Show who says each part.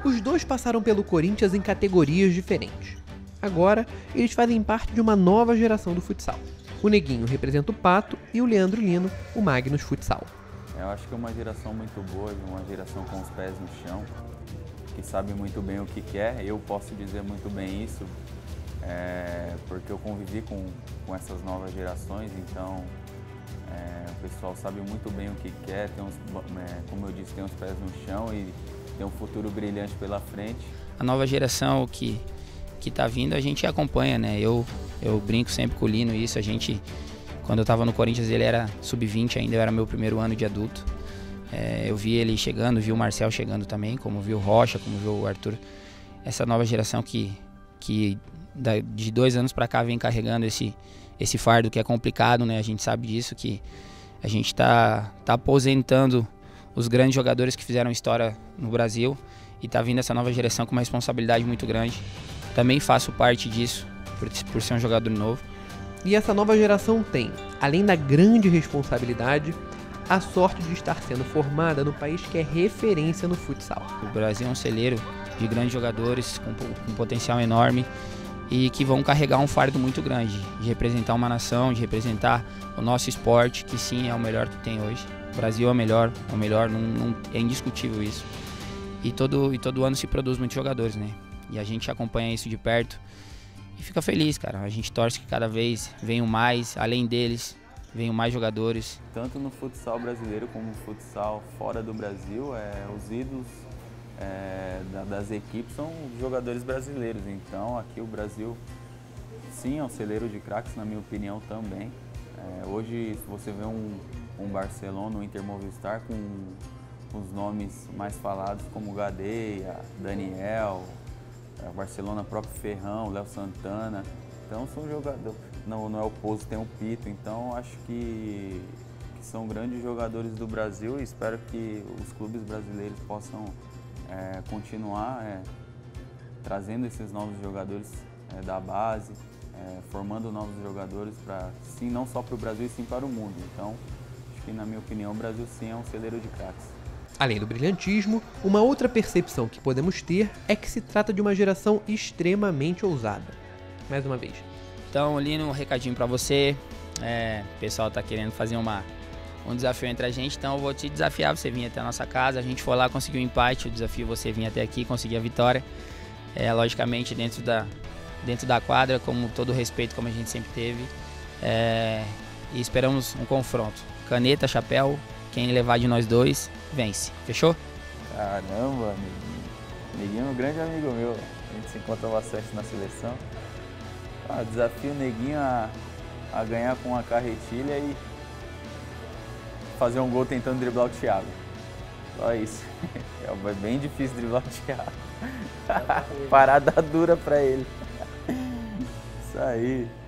Speaker 1: Os dois passaram pelo Corinthians em categorias diferentes. Agora, eles fazem parte de uma nova geração do futsal. O Neguinho representa o Pato e o Leandro Lino, o Magnus Futsal.
Speaker 2: Eu acho que é uma geração muito boa, uma geração com os pés no chão, que sabe muito bem o que quer. Eu posso dizer muito bem isso, porque eu convivi com essas novas gerações, então o pessoal sabe muito bem o que quer, como eu disse, tem os pés no chão e tem um futuro brilhante pela frente.
Speaker 3: A nova geração que está vindo, a gente acompanha, né? Eu brinco sempre com o Lino isso, quando eu estava no Corinthians ele era sub-20 ainda, eu era meu primeiro ano de adulto. Eu vi ele chegando, vi o Marcel chegando também, como vi o Rocha, como vi o Arthur. Essa nova geração que de 2 anos para cá vem carregando esse fardo que é complicado, né? A gente sabe disso, que a gente está aposentando os grandes jogadores que fizeram história no Brasil e está vindo essa nova geração com uma responsabilidade muito grande. Também faço parte disso, por ser um jogador novo.
Speaker 1: E essa nova geração tem, além da grande responsabilidade, a sorte de estar sendo formada no país que é referência no futsal.
Speaker 3: O Brasil é um celeiro de grandes jogadores com potencial enorme e que vão carregar um fardo muito grande de representar uma nação, de representar o nosso esporte, que sim é o melhor que tem hoje. O Brasil é o melhor, não, é indiscutível isso. E todo ano se produz muitos jogadores, né? E a gente acompanha isso de perto e fica feliz, cara. A gente torce que cada vez venham mais, além deles, venham mais jogadores.
Speaker 2: Tanto no futsal brasileiro como no futsal fora do Brasil, os ídolos das equipes são os jogadores brasileiros. Então aqui o Brasil, sim, é um celeiro de craques, na minha opinião também. Hoje, se você vê um Barcelona, um Inter Movistar com os nomes mais falados como Gadeia, Daniel, Barcelona, próprio Ferrão, Léo Santana. Então são jogadores, não é o Pozo, tem o Pito. Então acho que são grandes jogadores do Brasil e espero que os clubes brasileiros possam continuar trazendo esses novos jogadores da base, formando novos jogadores sim, não só para o Brasil, e sim para o mundo. Então acho que, na minha opinião, o Brasil sim é um celeiro de craques.
Speaker 1: Além do brilhantismo, uma outra percepção que podemos ter é que se trata de uma geração extremamente ousada. Mais uma vez.
Speaker 3: Então, Lino, um recadinho pra você. O pessoal tá querendo fazer um desafio entre a gente, então eu vou te desafiar, você vir até a nossa casa. A gente foi lá, conseguiu um empate, o desafio você vir até aqui, conseguir a vitória. Logicamente dentro da quadra, com todo o respeito como a gente sempre teve. E esperamos um confronto. Caneta, chapéu, quem levar de nós dois, vence. Fechou?
Speaker 2: Caramba, Neguinho é um grande amigo meu. A gente se encontra bastante na seleção. Desafio o Neguinho a ganhar com uma carretilha e fazer um gol tentando driblar o Thiago. Só isso. É bem difícil driblar o Thiago. Parada dura pra ele. Isso aí.